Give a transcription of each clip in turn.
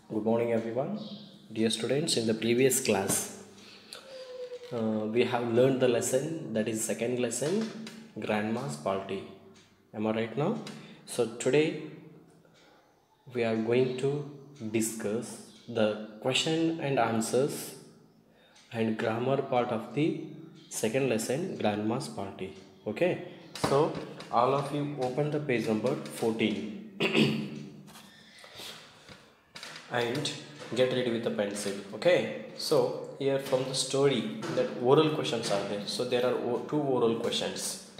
Good morning, everyone. Dear students, in the previous class, we have learned the lesson that is second lesson, Grandma's Party. Am I right now? So, today we are going to discuss the question and answers and grammar part of the second lesson, Grandma's Party. Okay, so all of you open the page number 14 and get ready with a pencil. Okay, so here from the story that oral questions are there, so there are two oral questions.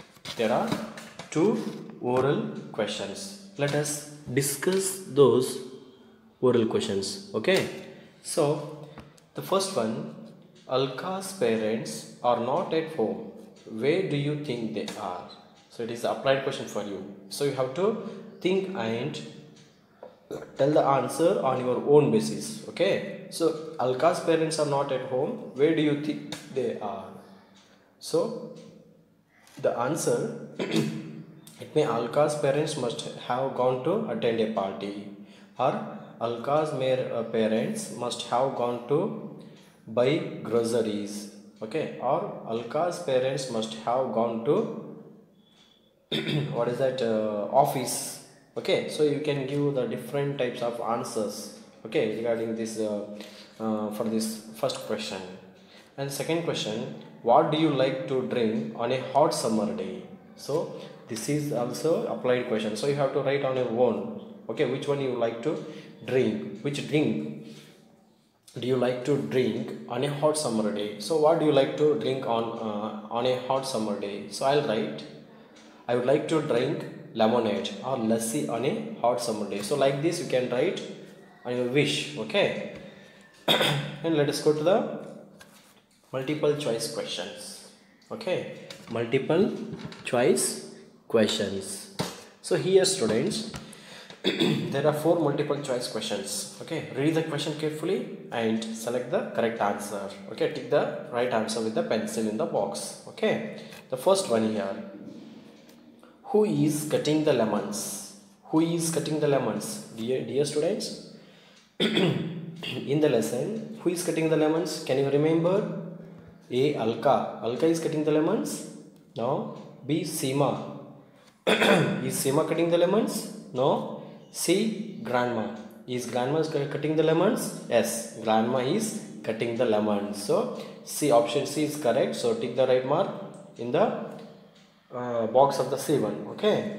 Let us discuss those oral questions. Okay, so the first one, Alka's parents are not at home, where do you think they are? So it is the applied question for you, so you have to think and tell the answer on your own basis. Okay, so Alka's parents are not at home, where do you think they are? So the answer it may Alka's parents must have gone to attend a party, or Alka's parents must have gone to buy groceries. Okay, or Alka's parents must have gone to what is that, office. Okay, so you can give the different types of answers, okay, regarding this for this first question. And second question, what do you like to drink on a hot summer day? So this is also applied question, so you have to write on your own. Okay, which one you like to drink, which drink do you like to drink on a hot summer day? So what do you like to drink on a hot summer day? So I'll write, I would like to drink lemonade or lassi on a hot summer day. So like this you can write on your wish. Okay, and let us go to the multiple choice questions. Okay, multiple choice questions. So here students, there are 4 multiple choice questions. Okay, read the question carefully and select the correct answer. Okay, tick the right answer with the pencil in the box. Okay, the first one here, who is cutting the lemons? Who is cutting the lemons? Dear students, in the lesson, who is cutting the lemons? Can you remember? A. Alka. Alka is cutting the lemons? No. B. Seema. Is Seema cutting the lemons? No. C. Grandma. Is Grandma cutting the lemons? Yes. Grandma is cutting the lemons. So C, option C is correct. So tick the right mark in the box of the C1. Okay,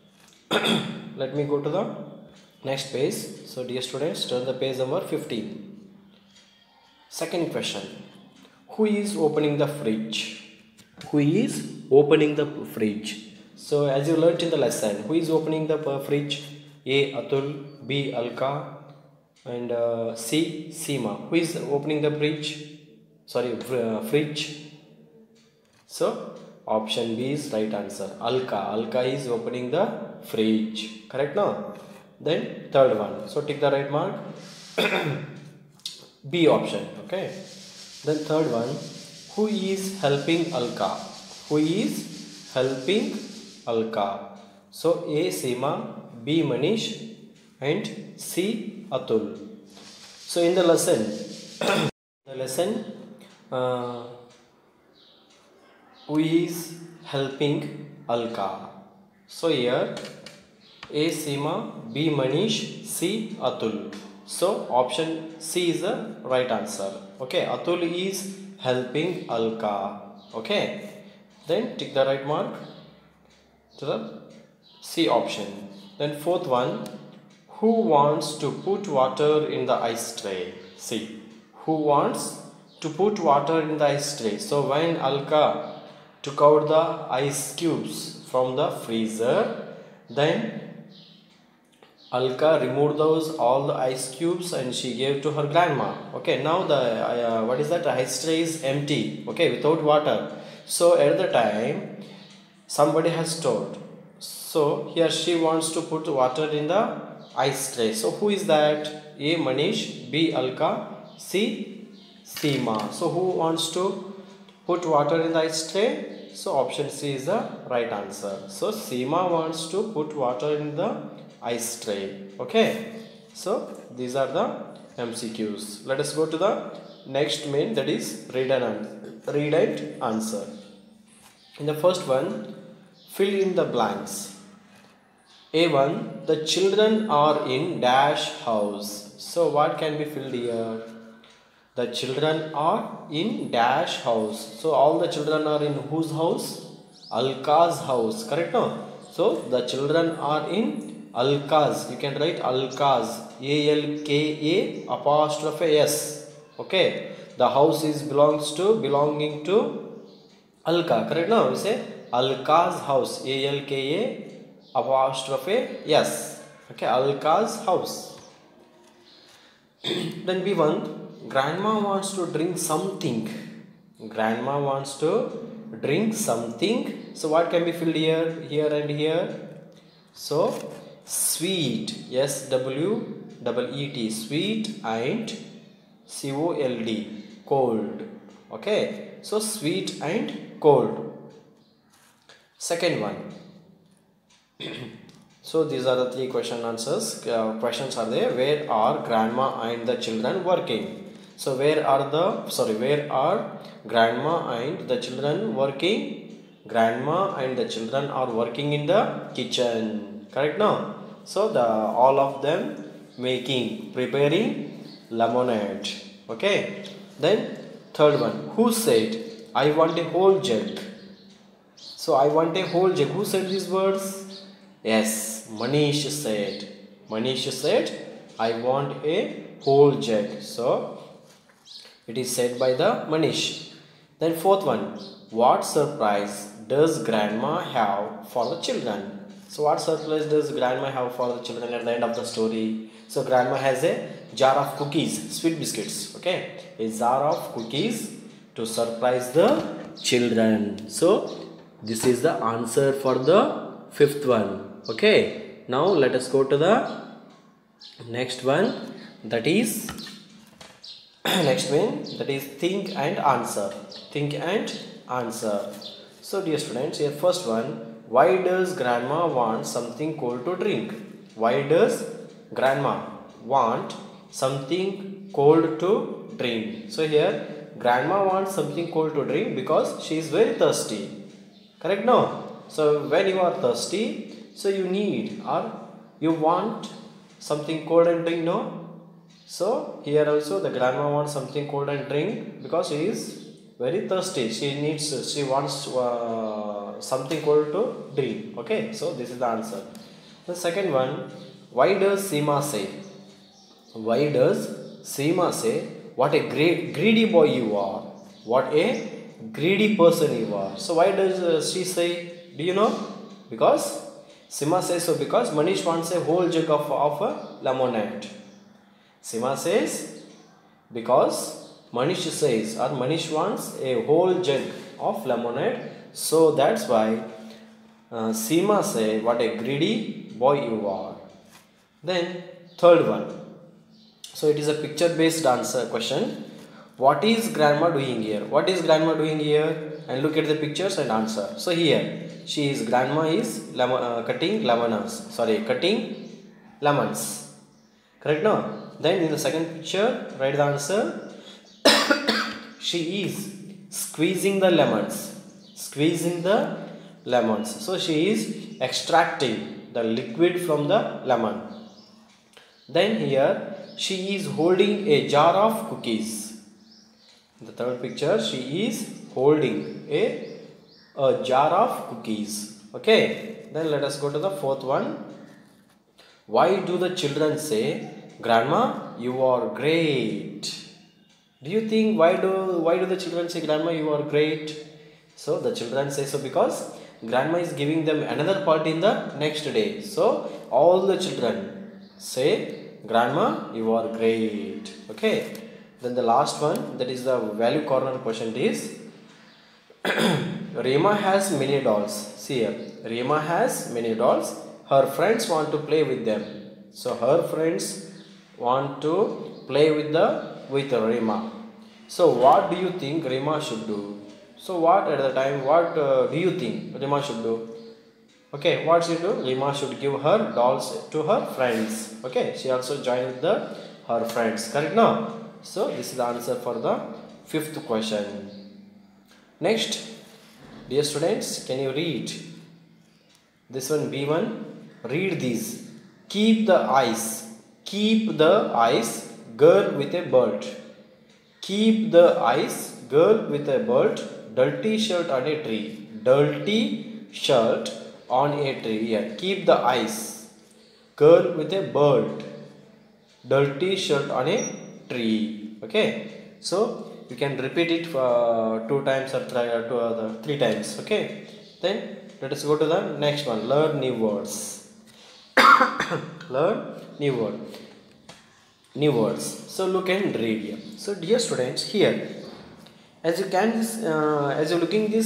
let me go to the next page. So dear students, turn the page number 15. Second question, who is opening the fridge? Who is opening the fridge? So as you learnt in the lesson, who is opening the fridge? A. Atul, B. Alka, and C. Seema. Who is opening the fridge? Fridge. So option B is right answer. Alka. Alka is opening the fridge. Correct now? Then third one. So tick the right mark. B option. Okay. Then third one. Who is helping Alka? Who is helping Alka? So A. Seema, B. Manish, and C. Atul. So in the lesson, who is helping Alka? So here A. Seema, B. Manish, C. Atul. So option C is the right answer. Okay, Atul is helping Alka. Okay, then tick the right mark to the C option. Then fourth one, who wants to put water in the ice tray? See, who wants to put water in the ice tray? So when Alka took out the ice cubes from the freezer, then Alka removed all the ice cubes and she gave to her grandma. Okay, now the what is that? The ice tray is empty. Okay, without water. So at the time, somebody has stored. So here she wants to put water in the ice tray. So who is that? A. Manish, B. Alka, C. Seema. So who wants to put water in the ice tray? So option C is the right answer. So Seema wants to put water in the ice tray. Okay, so these are the MCQs. Let us go to the next main, that is read and answer. In the first one, fill in the blanks. A1, the children are in dash house. So what can be filled here? The children are in dash house. So all the children are in whose house? Alka's house. Correct, no? So the children are in Alka's. You can write Alka's. ALKA apostrophe S. Okay. The house is belonging to Alka. Correct, no? We say Alka's house. ALKA apostrophe S. Okay. Alka's house. Then B1. Grandma wants to drink something. Grandma wants to drink something. So what can be filled here, here and here? So sweet, SWEET, sweet, and COLD, cold. Okay, so sweet and cold. Second one. So these are the three question answers. Questions are there. Where are grandma and the children working? So where are grandma and the children working? Grandma and the children are working in the kitchen. Correct now? So all of them preparing lemonade. Okay. Then third one. Who said, I want a whole jug? So I want a whole jug. Who said these words? Yes, Manish said. Manish said, I want a whole jug. So it is said by the Manish. Then fourth one. What surprise does grandma have for the children? So what surprise does grandma have for the children at the end of the story? So grandma has a jar of cookies, sweet biscuits. Okay. A jar of cookies to surprise the children. So this is the answer for the fifth one. Okay. Now let us go to the next one. That is think and answer. Think and answer. So dear students, here first one. Why does grandma want something cold to drink? Why does grandma want something cold to drink? So here grandma wants something cold to drink because she is very thirsty. Correct, no? So when you are thirsty, so you need or you want something cold and drink, no? So here also the grandma wants something cold and drink because she is very thirsty. She wants something cold to drink. Okay, so this is the answer. The second one, why does Seema say? Why does Seema say, what a greedy boy you are? What a greedy person you are. So why does she say? Do you know? Because Seema says so because Manish wants a whole jug of a lemonade. Seema says because Manish says or Manish wants a whole jug of lemonade. So that's why Seema say, what a greedy boy you are. Then third one. So it is a picture based answer question. What is grandma doing here? What is grandma doing here? And look at the pictures and answer. So here grandma is cutting lemons. Correct, no? Then in the second picture, write the answer. She is squeezing the lemons. So she is extracting the liquid from the lemon. Then here she is holding a jar of cookies. In the third picture, she is holding a jar of cookies. Okay. Then let us go to the fourth one. Why do the children say, Grandma, you are great? Do you think why do the children say, Grandma, you are great? So the children say so because grandma is giving them another party in the next day. So all the children say, Grandma, you are great. Okay. Then the last one, that is the value corner question, is Rima has many dolls. See here, Rima has many dolls. Her friends want to play with them. So her friends want to play with Rima. So what do you think Rima should do? So what do you think Rima should do? What should do? Rima should give her dolls to her friends. She also joined the her friends. Correct now? So this is the answer for the fifth question. Next, dear students, can you read this one? B1. Read these. Keep the eyes. Keep the eyes. Girl with a bird. Keep the eyes. Girl with a bird. Dirty shirt on a tree. Dirty shirt on a tree. Yeah. Keep the eyes. Girl with a bird. Dirty shirt on a tree. Okay. So you can repeat it for 2 times or 3 times. Okay. Then let us go to the next one. Learn new words. Learn new word. New words. So look and read here. So dear students, here as you can as you looking this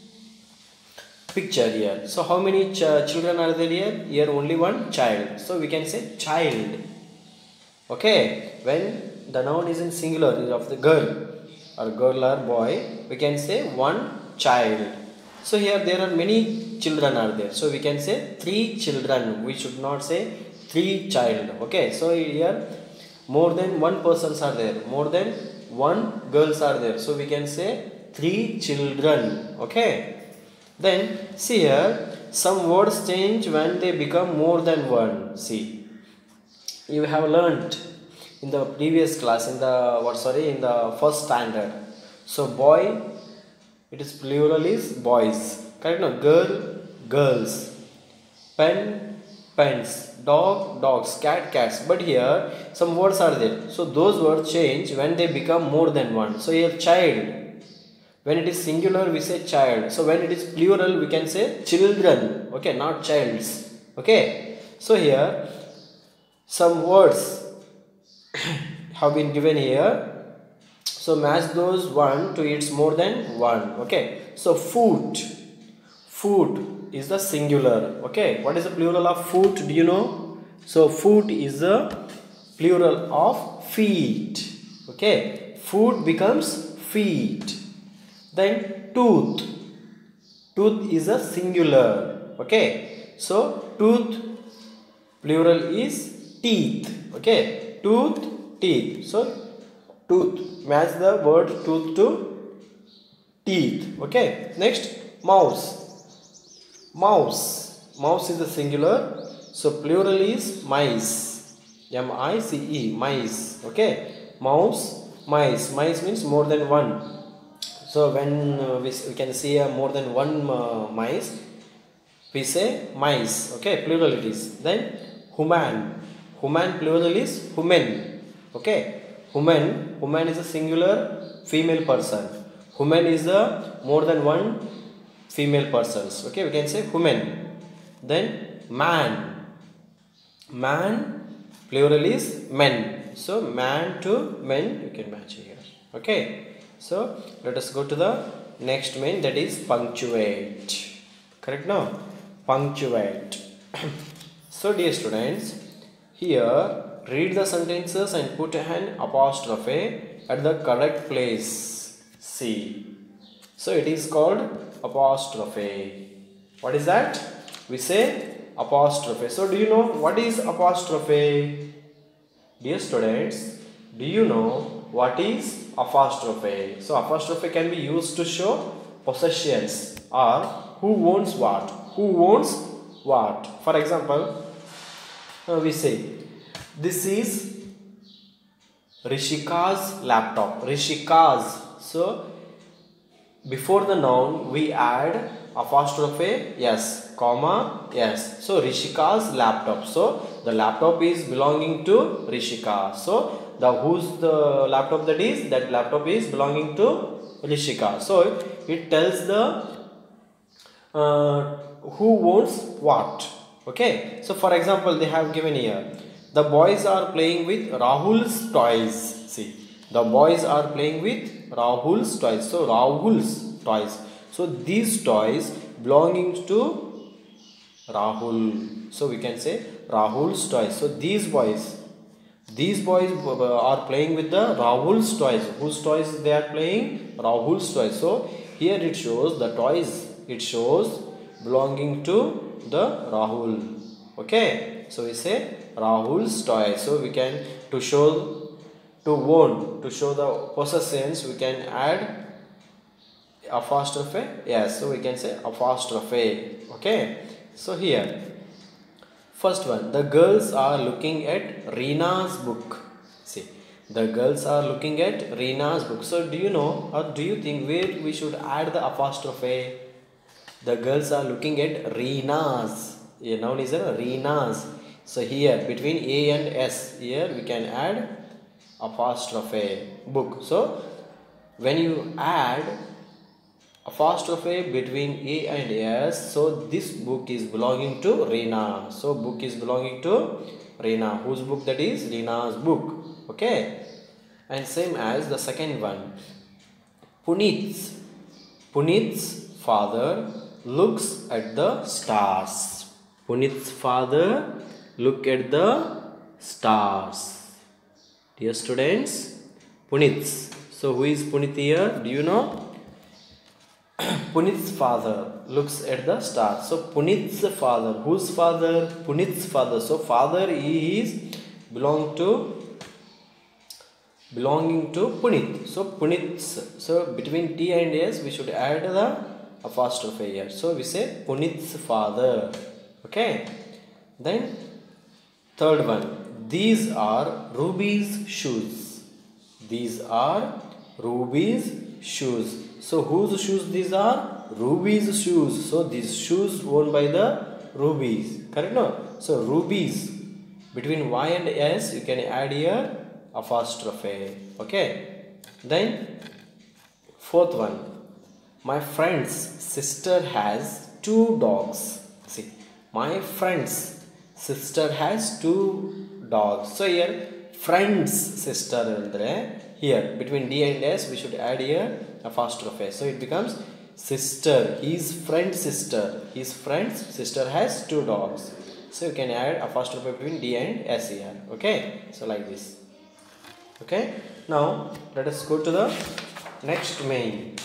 picture here. So how many children are there here? Here only one child. So we can say child. Okay. When the noun is in singular, is of the girl or boy, we can say one child. So here there are many children are there. So we can say 3 children. We should not say 3 child. Okay. So here more than 1 persons are there. More than 1 girls are there. So we can say 3 children. Okay. Then see here, some words change when they become more than 1. See, you have learnt in the previous class in the in the first standard. So boy, it is plural is boys. Correct? No, girl, girls. Pen, pens. Dog, dogs. Cat, cats. But here some words are there. So those words change when they become more than 1. So here child. When it is singular, we say child. So when it is plural, we can say children. Okay, not childs. Okay. So here some words have been given here. So match those one to its more than 1. Okay. So foot. Foot is the singular. Okay. What is the plural of foot? Do you know? So foot is the plural of feet. Okay. Foot becomes feet. Then tooth. Tooth is a singular. Okay. So tooth plural is teeth. Okay. Tooth, teeth. So tooth. Match the word tooth to teeth. Okay. Next, mouse. Mouse. Mouse is a singular. So plural is mice. M-I-C-E. Mice. Okay. Mouse, mice. Mice means more than 1. So when we can see more than 1 mice, we say mice. Okay. Plural it is. Then human. Human plural is human. Okay. Human. Human is a singular female person. Human is the more than 1 female persons. Okay. We can say human. Then man. Man plural is men. So man to men you can match here. Okay. So let us go to the next main, that is punctuate. Correct now? Punctuate. So dear students, here read the sentences and put an apostrophe at the correct place. See. So it is called apostrophe. What is that? We say apostrophe. So do you know what is apostrophe? Dear students, do you know what is apostrophe? So apostrophe can be used to show possessions or who owns what. Who owns what? For example, we say this is Rishika's laptop. Rishika's. So before the noun we add apostrophe yes, comma yes. So Rishika's laptop. So the laptop is belonging to Rishika. So the whose the laptop that is, that laptop is belonging to Rishika. So it tells the who owns what. Okay. So for example, they have given here, the boys are playing with Rahul's toys. See, the boys are playing with Rahul's toys. So Rahul's toys. So these toys belonging to Rahul. So we can say Rahul's toys. So these boys are playing with the Rahul's toys. Whose toys they are playing? Rahul's toys. So here it shows the toys. It shows belonging to the Rahul. Okay. So we say Rahul's toys. So we can, to show, to own, to show the possessions, we can add apostrophe. Yes, so we can say apostrophe. Okay, so here first one, the girls are looking at Reena's book. See, the girls are looking at Reena's book. So do you know, or do you think where we should add the apostrophe? The girls are looking at Reena's. A noun is a Reena's. So here between A and S, here we can add apostrophe book. So when you add apostrophe between A and S, so this book is belonging to Reena. So book is belonging to Reena. Whose book that is? Reena's book. Okay. And same as the second one. Punit's father looks at the stars. Punit's father look at the stars. Dear students, Punit's. So who is Punit here? Do you know? Punit's father looks at the stars. So Punit's father. Whose father? Punit's father. So father is belonging to Punit. So Punit's. So between T and S we should add the apostrophe here. So we say Punit's father. Okay. Then third one. These are Ruby's shoes. These are Ruby's shoes. So whose shoes these are? Ruby's shoes. So these shoes worn by the Rubies. Correct, no? So Rubies. Between Y and S you can add here apostrophe. Okay. Then fourth one. My friend's sister has 2 dogs. See, my friend's sister has 2 dogs. So here friend's sister. Here between D and S we should add here apostrophe. So it becomes sister. His friend's sister. His friend's sister has 2 dogs. So you can add apostrophe between D and S here. Okay. So like this. Okay. Now let us go to the next main.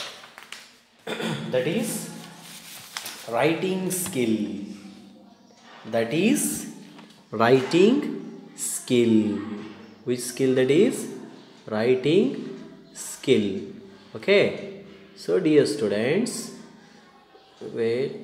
That is writing skill. That is writing skill. Which skill that is? Writing skill. Okay. So dear students, wait.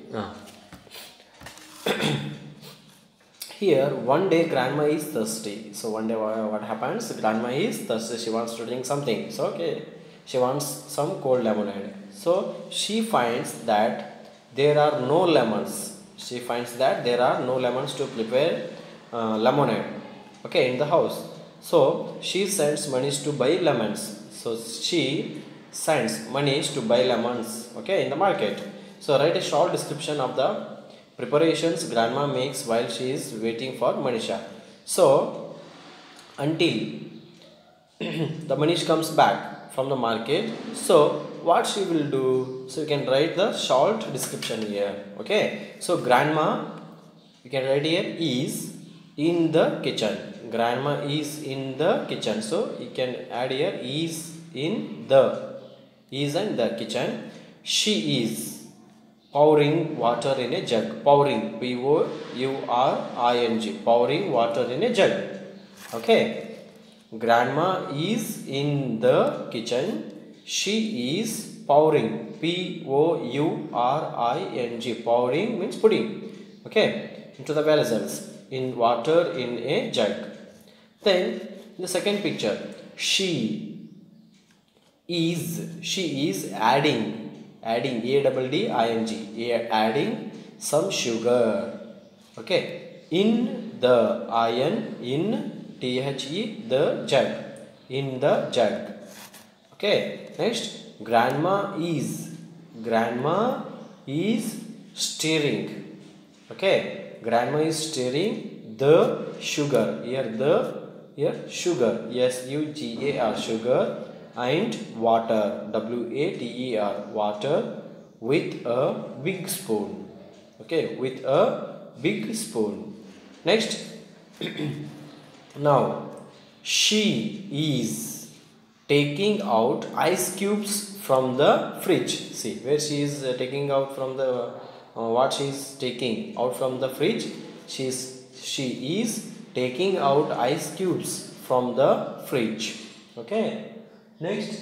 Here one day grandma is thirsty. So one day what happens? Grandma is thirsty. She wants to drink something. So okay, she wants some cold lemonade. So she finds that there are no lemons. She finds that there are no lemons to prepare lemonade. Okay, in the house. So she sends Manish to buy lemons. So she sends Manish to buy lemons. Okay, in the market. So write a short description of the preparations grandma makes while she is waiting for Manisha. So until the Manish comes back from the market, so what she will do? So you can write the short description here. Okay. So grandma, you can write here, is in the kitchen. Grandma is in the kitchen. So you can add here is in the kitchen. She is pouring water in a jug. Pouring, Pouring, pouring water in a jug. Okay. Grandma is in the kitchen. She is pouring. Pouring. Pouring means putting. Okay. Into the vessels. In water in a jug. Then the second picture. She is adding. Adding adding some sugar. Okay. In the the jug. In the jug. Okay. Next, grandma is stirring. Okay. Grandma is stirring the sugar. Here sugar. SUGAR, sugar, and water. WATER, water, with a big spoon. Okay, with a big spoon. Next, now she is taking out ice cubes from the fridge. See where she is taking out from the what she is taking out from the fridge. She is taking out ice cubes from the fridge. Okay, next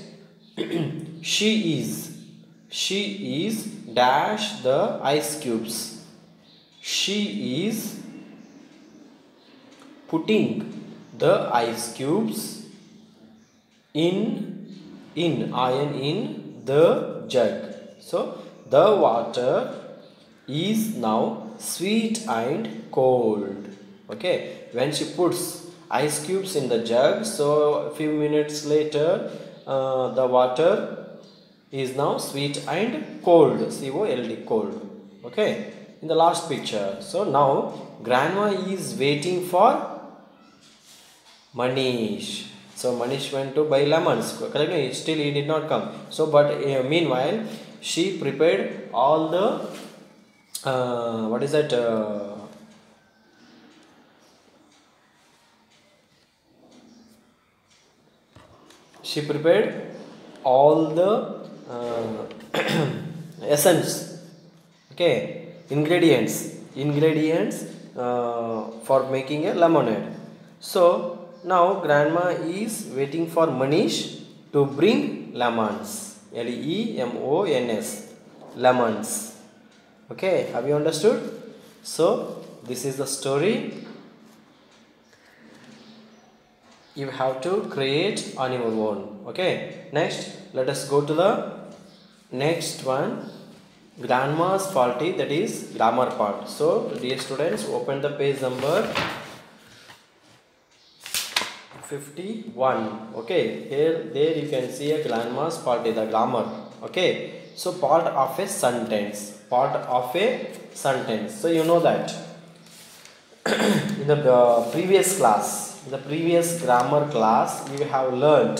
she is dash the ice cubes. She is putting the ice cubes in the jug. So the water is now sweet and cold. Okay, when she puts ice cubes in the jug, so a few minutes later the water is now sweet and cold, cold, cold. Okay, in the last picture, so now grandma is waiting for Manish. So Manish went to buy lemons, correct? Still he did not come. So but meanwhile she prepared all the what is that she prepared all the essence, okay, ingredients for making a lemonade. So now grandma is waiting for Manish to bring lemons, lemons, lemons. Okay, have you understood? So this is the story you have to create on your own. Okay, next let us go to the next one, grandma's faulty, that is grammar part. So dear students, open the page number 51. Okay, there you can see a grandma's faulty, the grammar. Okay, so part of a sentence, so you know that in the previous class, in the previous grammar class, you have learnt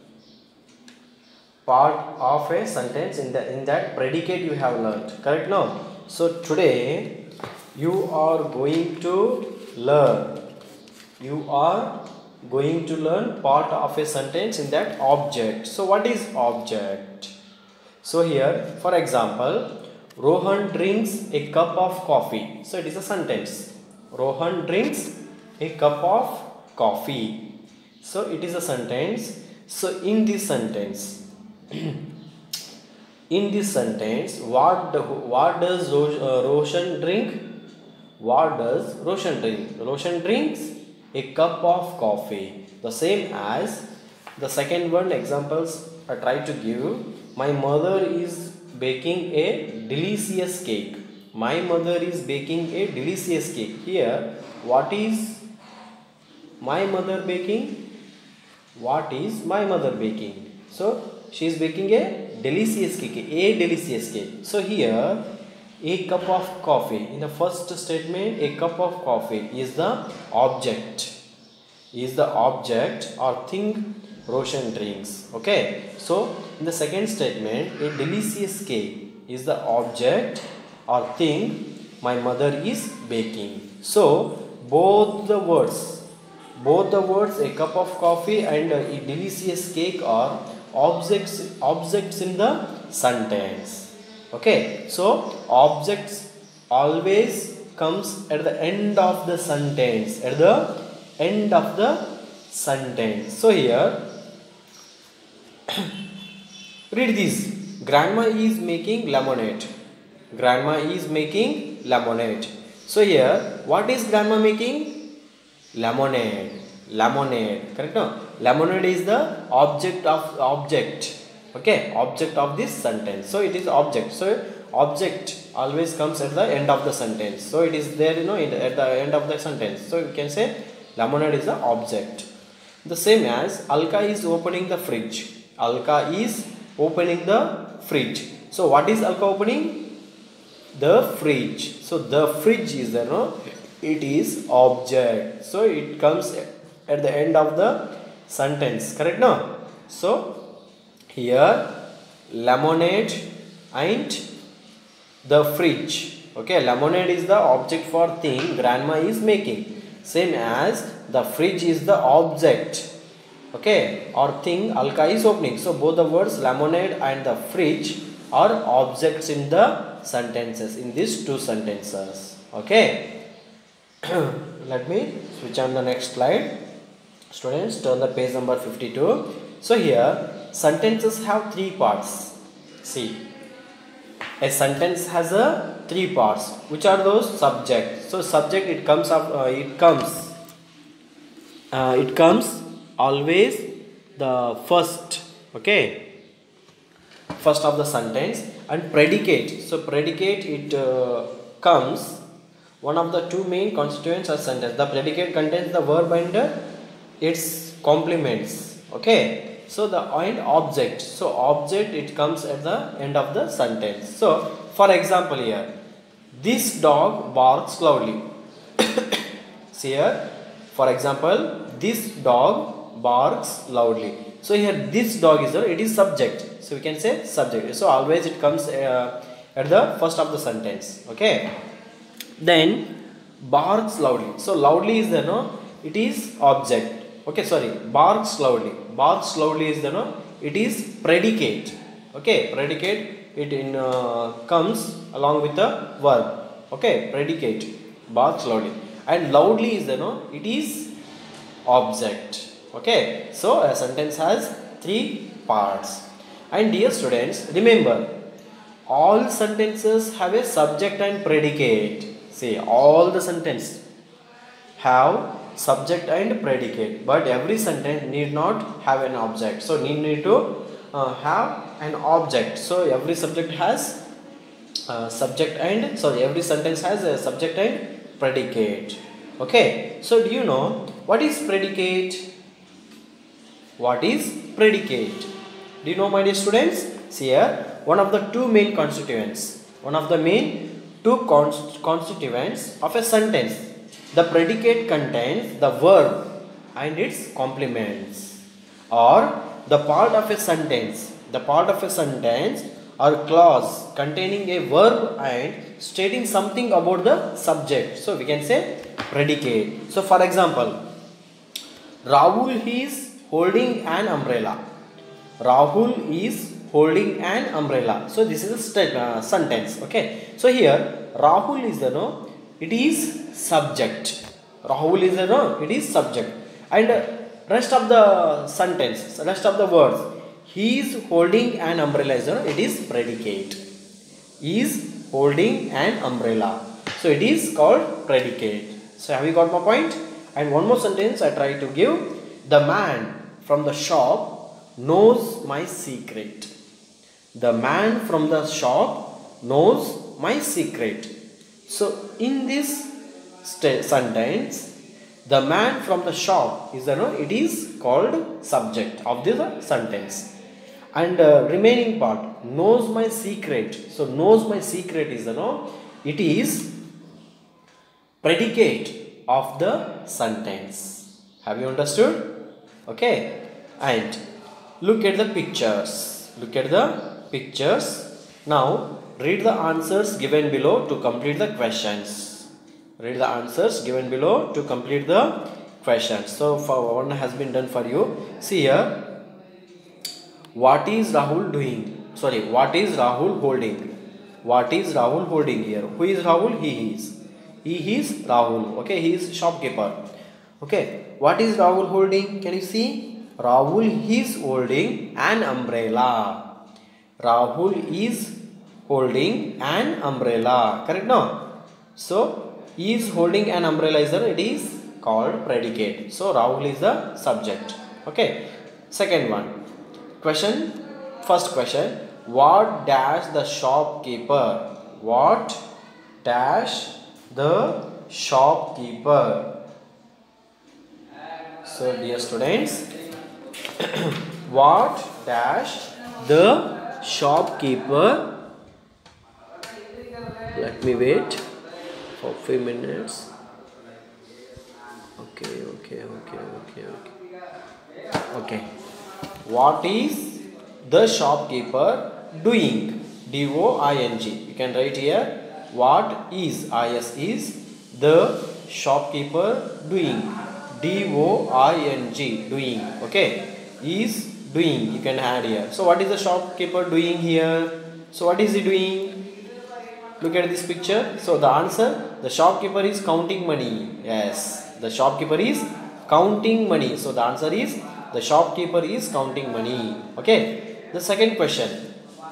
part of a sentence. In that predicate you have learnt, correct? No, so today you are going to learn part of a sentence in that object. So what is object? So here, for example, Rohan drinks a cup of coffee. So it is a sentence. Rohan drinks a cup of coffee. So it is a sentence. So in this sentence, what does Roshan drink? What does Roshan drink? Roshan drinks a cup of coffee. The same as the second one examples I try to give. My mother is baking a delicious cake. My mother is baking a delicious cake. Here, what is my mother baking? What is my mother baking? So she is baking a delicious cake. So here, a cup of coffee. In the first statement, a cup of coffee is the object. Or thing Roshan drinks. Okay. So in the second statement, a delicious cake is the object or thing my mother is baking. So both the words, a cup of coffee and a delicious cake are objects in the sentence. Okay, so objects always comes at the end of the sentence, so here read this. Grandma is making lemonade. So here, what is grandma making? Lemonade, correct? No, lemonade is the object. Okay, object of this sentence. So it is object. So object always comes at the end of the sentence. So it is there, at the end of the sentence. So you can say lemonade is the object. The same as Alka is opening the fridge. So what is Alka opening? The fridge. So the fridge is there, no? It is object. So it comes at the end of the sentence, correct? No? So here, lemonade and the fridge. Okay, lemonade is the object for thing grandma is making. Same as the fridge is the object, okay, or thing Alka is opening. So both the words lemonade and the fridge are objects in the sentences, in these two sentences. Okay. Let me switch on the next slide. Students, turn the page number 52. So here sentences have three parts. See, a sentence has a three parts. Which are those? Subject. So subject, it comes always the first, okay, first of the sentence. And predicate, so predicate, it comes one of the two main constituents of sentence. The predicate contains the verb and its complements, okay. So the and object, so object, it comes at the end of the sentence. So for example, here, this dog barks loudly. See here, for example, this dog barks loudly. So here this dog is there, it is subject, so we can say subject. So always it comes at the first of the sentence, okay. Then barks loudly, so loudly is there, no, it is object, okay. Sorry, barks loudly is there, no, it is predicate, okay. Predicate, it comes along with the verb, okay. Predicate, barks loudly. And loudly is there, no, it is object, okay. So a sentence has three parts. And dear students, remember, all sentences have a subject and predicate. See, all the sentences have subject and predicate, but every sentence need not have an object, so need to have an object. So every subject has subject and every sentence has a subject and predicate, okay. So do you know what is predicate? What is predicate? Do you know, my dear students? See here, one of the two main constituents, constituents of a sentence. The predicate contains the verb and its complements, or the part of a sentence or clause containing a verb and stating something about the subject. So we can say predicate. So for example, Rahul is holding an umbrella. Rahul is holding an umbrella. So this is a sentence, okay. So here Rahul is the, no, it is subject. Rahul is the, no, it is subject. And rest of the sentence, rest of the words, he is holding an umbrella is the, it is predicate. He is holding an umbrella, so it is called predicate. So have you got my point? And one more sentence I try to give. The man from the shop knows my secret. The man from the shop knows my secret. So in this sentence, the man from the shop is the, no, it is called subject of this sentence. And remaining part, knows my secret. So knows my secret is the, no, it is predicate of the sentence. Have you understood? Okay. And look at the pictures. Now read the answers given below to complete the questions. So for one has been done for you. See here, what is Rahul doing? Sorry, what is Rahul holding? Here? Who is Rahul? He is Rahul, okay. He is shopkeeper, okay. What is Rahul holding? Can you see? Rahul is holding an umbrella. Rahul is holding an umbrella, correct, no? So he is holding an umbrella is there, it is called predicate. So Rahul is the subject, okay. Second one, first question, what dash the shopkeeper? So dear students, what dash the shopkeeper? Let me wait for a few minutes. Okay. What is the shopkeeper doing? DOING. You can write here, what is, is the shopkeeper doing? DOING, doing, okay. Is doing, you can add here. So what is the shopkeeper doing here? So what is he doing? Look at this picture. So the answer, the shopkeeper is counting money. Yes, the shopkeeper is counting money. So the answer is the shopkeeper is counting money. Okay. The second question.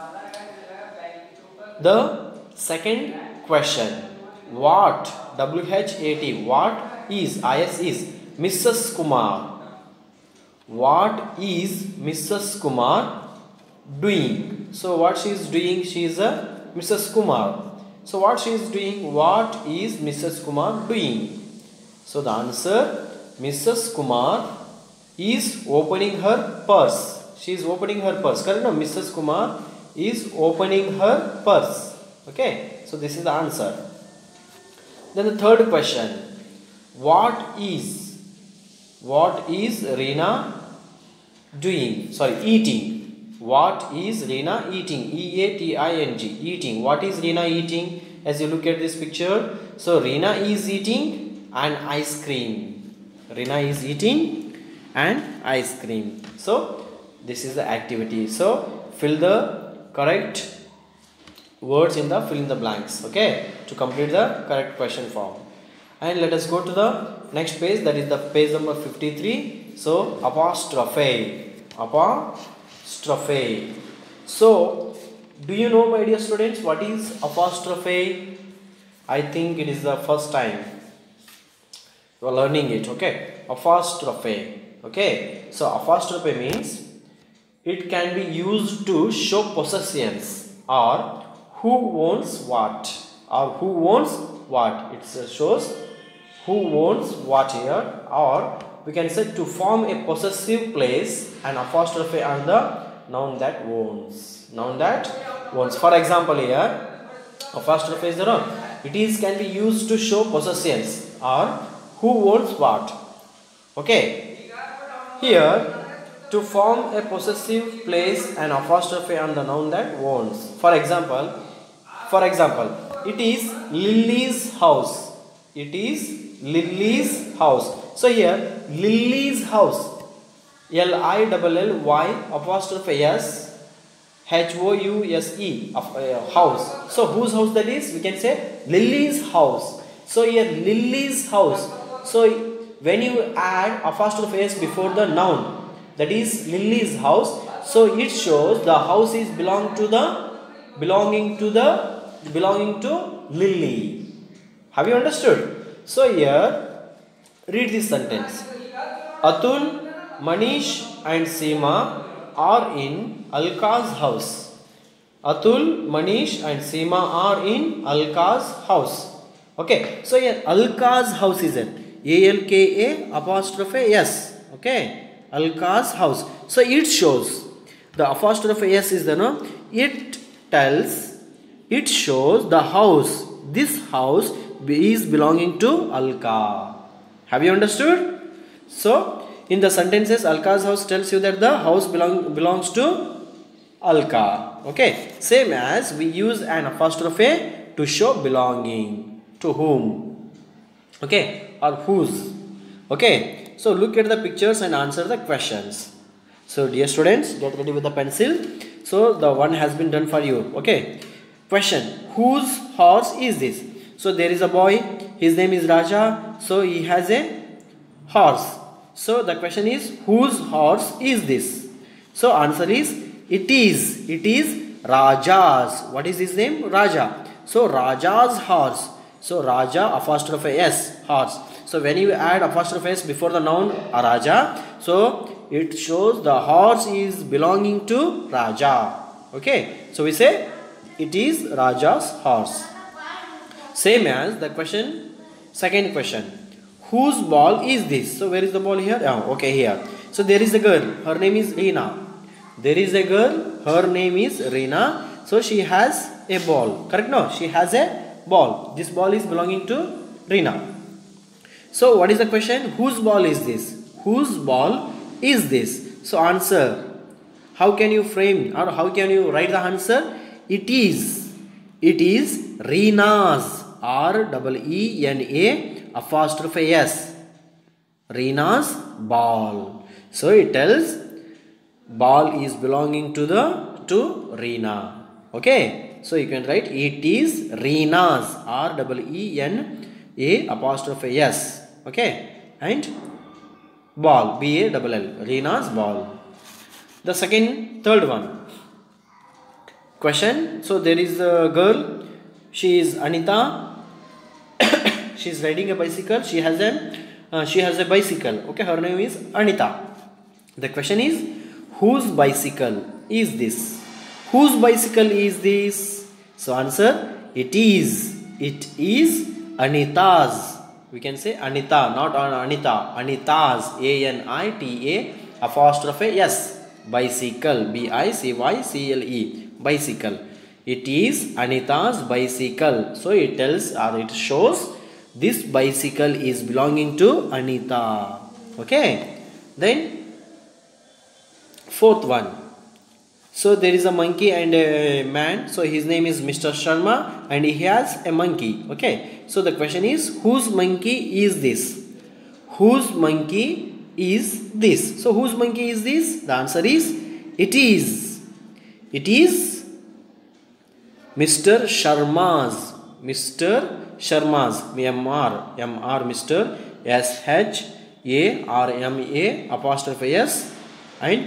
The second question. What WHAT? What is Mrs. Kumar? What is Mrs. Kumar doing? So what she is doing? She is a Mrs. Kumar. So what she is doing? What is Mrs. Kumar doing? So the answer, Mrs. Kumar is opening her purse. She is opening her purse. Correct? No, Mrs. Kumar is opening her purse. Okay. So this is the answer. Then the third question. What is Reena doing? Sorry, eating. What is Reena eating? EATING. Eating. What is Reena eating? As you look at this picture. So Reena is eating an ice cream. Reena is eating an ice cream. So this is the activity. So fill the correct words in the fill in the blanks. Okay. To complete the correct question form. And let us go to the next page, that is the page number 53. So apostrophe. So do you know, my dear students, what is apostrophe? I think it is the first time you are learning it. Okay. Apostrophe. Okay. So apostrophe means it can be used to show possessions or who owns what, or who owns what. It shows who owns what here, or we can say to form a possessive place an apostrophe on the noun that owns. Noun that owns. For example, here apostrophe is there. It can be used to show possessions or who owns what. Okay. Here to form a possessive place an apostrophe on the noun that owns. For example, it is Lily's house. It is Lily's house. So here Lily's house, LILLY apostrophe S HOUSE, house. So whose house that is? We can say Lily's house. So here Lily's house. So when you add apostrophe S before the noun, that is Lily's house, so it shows the house is belonging to Lily. Have you understood? So here read this sentence. Atul, Manish and Seema are in Alka's house. Atul, Manish and Seema are in Alka's house. Okay. So here Alka's house is it. ALKA apostrophe S. Okay. Alka's house. So it shows the apostrophe S is the no. It shows the house. This house is belonging to Alka. Have you understood? So in the sentences, Alka's house tells you that the house belongs to Alka. Okay. Same as we use an apostrophe to show belonging to whom. Okay. Or whose. Okay. So look at the pictures and answer the questions. So dear students, get ready with the pencil. So the one has been done for you. Okay. Question. Whose horse is this? So there is a boy. His name is Raja. So he has a horse. So the question is, whose horse is this? So answer is, it is Raja's. What is his name? Raja. So Raja's horse. So Raja apostrophe S, horse. So when you add apostrophe S before the noun Raja, so it shows the horse is belonging to Raja. Okay. So we say it is Raja's horse. Same as the question, second question. Whose ball is this? So where is the ball here? Oh, okay, here. So there is a girl. Her name is Reena. There is a girl. Her name is Reena. So she has a ball. Correct? No, she has a ball. This ball is belonging to Reena. So what is the question? Whose ball is this? Whose ball is this? So answer. How can you frame or how can you write the answer? It is Reena's. REENA apostrophe S. Reena's ball. So it tells ball is belonging to Reena. Okay. So you can write it is Reena's. REENA apostrophe S. Okay. And Ball. B-A-L-L. Reena's ball. The third one. Question. So there is a girl. She is Anita. She is riding a bicycle. She has a bicycle. Okay, her name is Anita. The question is, whose bicycle is this? Whose bicycle is this? So answer, it is Anita's. We can say Anita, not Anita. Anita's. A-N-I-T-A apostrophe S. Bicycle. B-I-C-Y-C-L-E. Bicycle. It is Anita's bicycle. So it tells, or it shows, this bicycle is belonging to Anita. Okay. Then fourth one. So there is a monkey and a man. So his name is Mr. Sharma and he has a monkey. Okay. So the question is, whose monkey is this? Whose monkey is this? So whose monkey is this? The answer is, it is Mr. Sharma's. Mr. Sharma's. M-R, Mr. S-H-A-R-M-A apostrophe S and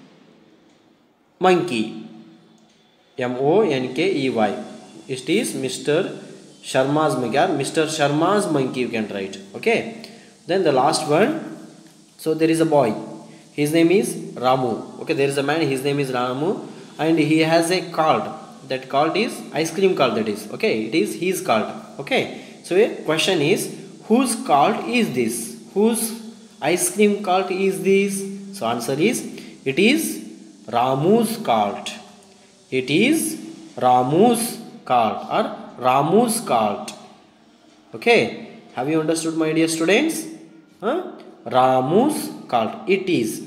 monkey. M-O-N-K-E-Y. It is Mr. Sharma's monkey. Mr. Sharma's monkey you can write. Okay. Then the last one. So there is a boy. His name is Ramu. Okay. There is a man. His name is Ramu. And he has a cart. That cart is ice cream cart, that is. Okay. It is his cart. Okay. So a question is, whose cart is this? Whose ice cream cart is this? So answer is, it is Ramu's cart. It is Ramu's cart or Ramu's cart. Okay. Have you understood, my dear students? Ramu's cart. It is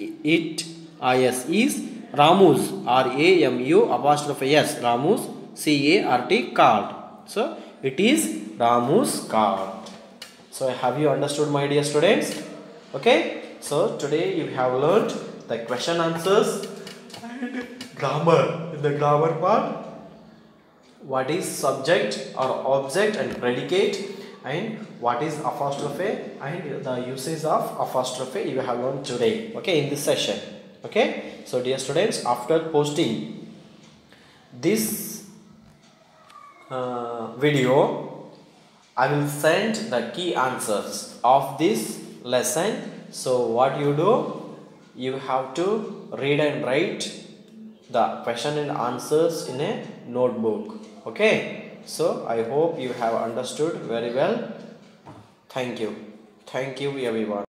Ramu's. R-A-M-U apostrophe S. Ramu's C-A-R-T cart. So it is Ramu's cart. So have you understood, my dear students? Okay. So today you have learnt the question answers and grammar. In the grammar part, what is subject or object and predicate, and what is apostrophe and the usage of apostrophe you have learned today. Okay, in this session. Okay. So dear students, after posting this video, I will send the key answers of this lesson. So what you do, you have to read and write the question and answers in a notebook. Okay. So I hope you have understood very well. Thank you everyone.